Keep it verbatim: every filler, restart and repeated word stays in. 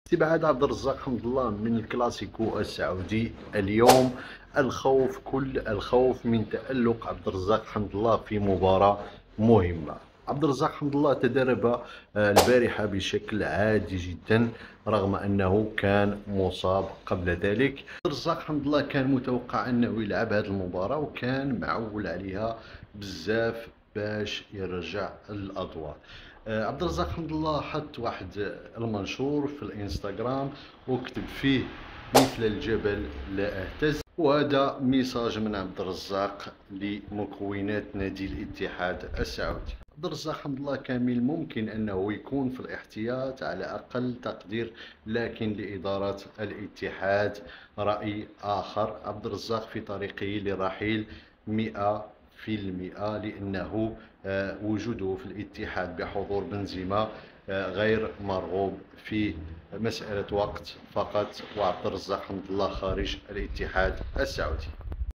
استبعاد عبد الرزاق حمد الله من الكلاسيكو السعودي اليوم. الخوف كل الخوف من تألق عبد الرزاق حمد الله في مباراة مهمة. عبد الرزاق حمد الله تدرب آه، البارحة بشكل عادي جدا رغم أنه كان مصاب قبل ذلك. عبد الرزاق حمد الله كان متوقع أنه يلعب هذه المباراة وكان معول عليها بزاف باش يرجع الأضواء. آه، عبد الرزاق حمد الله حط واحد المنشور في الانستغرام وكتب فيه مثل الجبل لا اهتز، وهذا ميساج من عبد الرزاق لمكونات نادي الاتحاد السعودي. عبد الرزاق حمد الله كان من الممكن انه يكون في الاحتياط على اقل تقدير، لكن لاداره الاتحاد راي اخر. عبد الرزاق في طريقه للرحيل مئة في المئة، لأنه آه، وجوده في الاتحاد بحضور بنزيما آه، غير مرغوب فيه، مسألة وقت فقط، وعبد الرزاق حمد الله خارج الاتحاد السعودي.